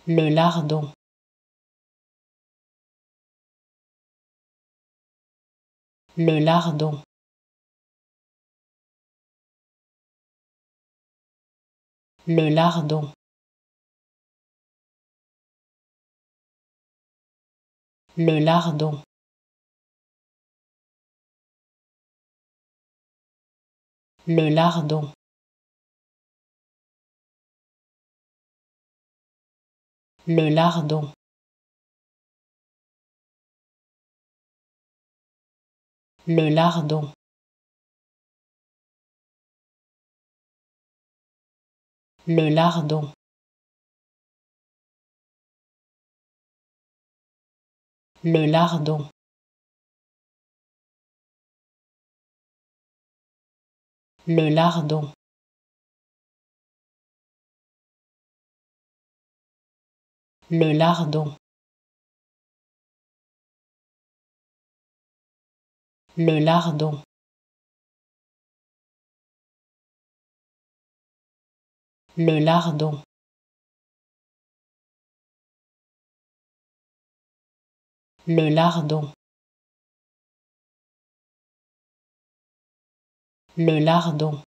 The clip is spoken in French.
le lardon, le lardon, le lardon, le lardon, le lardon, le lardon, le lardon, le lardon, le lardon, le lardon, le lardon, le lardon, le lardon, le lardon, le lardon,